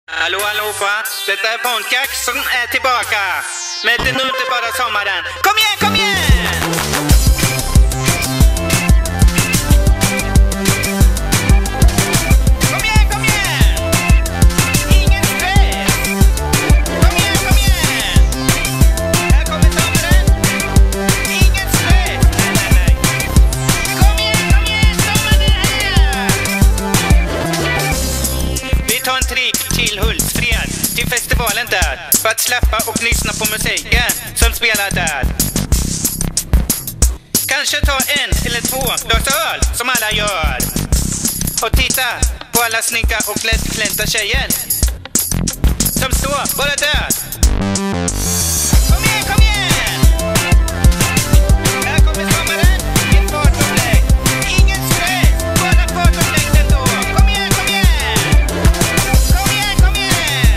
Hallå allihopa, detta är Pontiak som är tillbaka med det nu inte bara sommaren. Kom igen, kom igen! Till festivalen där, för att släppa och lyssna på musiken som spelar där. Kanske ta en eller två glas öl som alla gör. Och titta på alla snygga och lättklädda tjejer som står bara där. Kom igen, kom igen! Här kommer sommaren, ett fartupplägg. Ingen stress, bara fartupplägg ändå. Kom igen, kom igen! Kom igen, kom igen!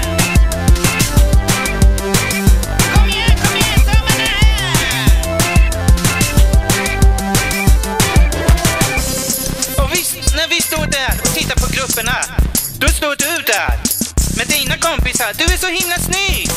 Kom igen, kom igen, sommaren är här! Och visst, när vi står där och tittar på grupperna, då står du där med dina kompisar. Du är så himla snygg!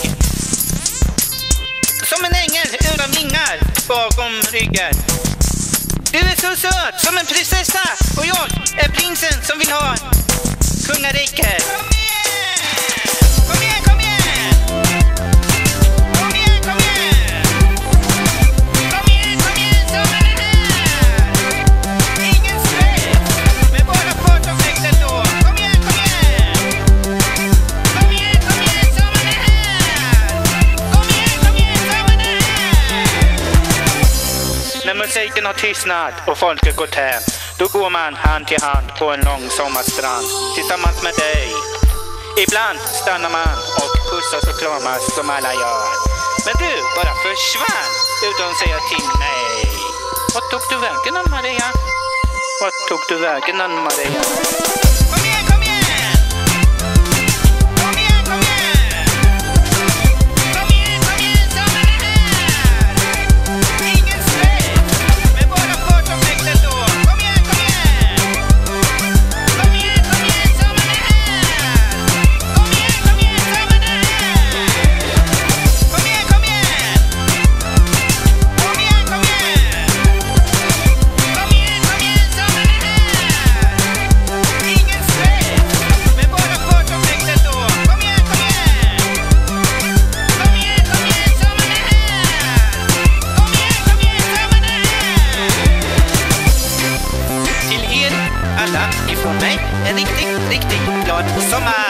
Som en ängel utan vingar bakom ryggen. Du är så söt som en prinsessa. Och jag är prinsen som vill ha kungariket. Kom igen! Kom igen, kom igen! Kom igen, kom igen! Kom igen, kom igen, sommaren är här! Ingen stress, men bara fart och fläkt ändå. Kom igen, kom igen! Kom igen, kom igen, sommaren är här! Kom igen, kom igen, sommaren är här! När musiken har tystnat och folket gått hem, då går man hand till hand på en lång sommarstrand tillsammans med dig. Ibland stannar man och pussas och kramas som alla gör. Men du bara försvann utan att säga till mig. Vart tog du vägen, Ann-Maria? Vart tog du vägen, Ann-Maria? Kom igen, kom igen! Kom igen, kom igen! Kom igen, kom igen, sommaren är här! Ingen stress, men bara fart och fläkt ändå. Kom igen, kom igen! Kom igen, kom igen, sommaren är här! Kom igen, kom igen, sommaren är här! Kom igen, kom igen! Kom igen, kom igen! Kom igen, kom igen, sommaren är här! Ingen stress, men bara fart och fläkt ändå. Kom igen, kom igen! Kom igen, kom igen, sommaren är här! Kom igen, kom igen, sommaren är här! Till er alla ifrån mig en riktigt, riktigt glad sommar!